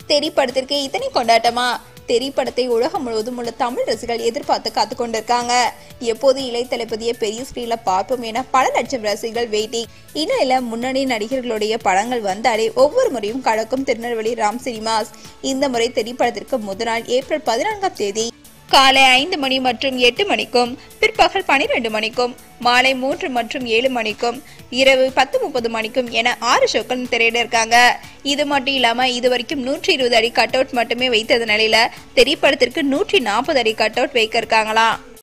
தெரி படத்திற்கு இத்தனை கொண்டாட்டமா? தெரி படத்தை உலகம் முழுவதும் உள்ள தமிழ் ரசிகர்கள் எதிர்பார்த்து காத்து கொண்டிருக்காங்க. எப்போது இளைய தளபதியை பெரிய ஸ்கிரீன்ல பார்ப்போம் என பல லட்சம் ரசிகர்கள் வெயிட்டிங். இந்நிலையில முன்னணி நடிகர்களுடைய படங்கள் வந்தாலே ஒவ்வொரு முறையும் கலக்கும் திருநெல்வேலி ராம் சினிமாஸ். இந்த முறை தெரி படத்திற்கு முதல் நாள் ஏப்ரல் 14ஆம் தேதி காலை 5 மணி மற்றும் 8 மணிக்கும், பிற்பகல் 12 மணிக்கும், மாலை 3 மற்றும் 7 மணிக்கும், இரவு 10:30 மணிக்கும் என 6 ஷோக்கள் திரையிட இருக்காங்க. இது மட்டும் இல்லாம இதுவரைக்கும் 120 அடி கட் அவுட் மட்டுமே வைத்தது நிலையில தெரி படத்திற்கு 140 அடி கட் அவுட் வைக்க இருக்காங்களாம்.